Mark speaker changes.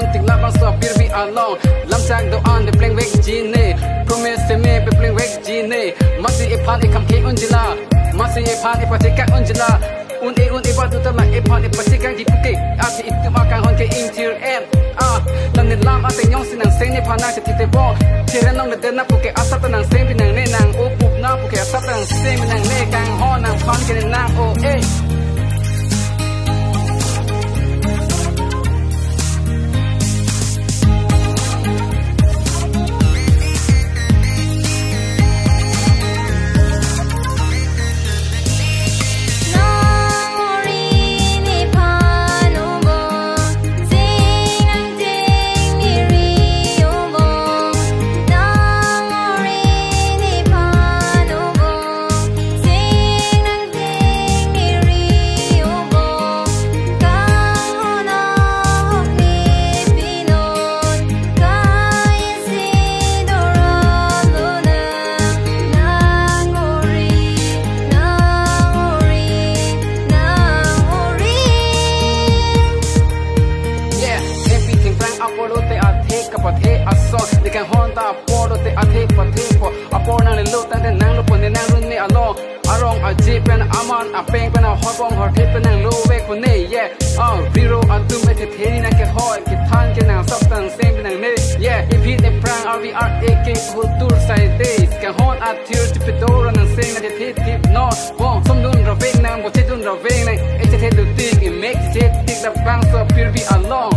Speaker 1: ting la bang so pir bi along lam chak do on the playing wek ji ne promise to me pe playing wek ji ne masi e phan e kam ke unjila masi e phan e pati ka unjila un e ba tu ta ma e phan e pati ka ji puke ati itu makan hon ke intir em lam ne lam ate nyong sinang seng ne phana che ti te bo tira nong de na puke asap nang seng bi nang ne nang o pup na puke asap nang seng nang ne kang ho nang phan ke nang o eh they can hold up for the athe po apor nang le lo tan de nang lo pon de nang run ne along arong a jeep pen aman a peng pen a hobong hor thep pen nang lo we ko ne yeah zero and two me the theni nang ke hoy ke than ke nang sap tang sem nang ne yeah if it the prang rvr ak who tour side days can hold a tear to pedor nang sing na the tip no bong som dun ro veng nang bo che dun ro veng nang e che the do tik it make it tik the bang so pure be along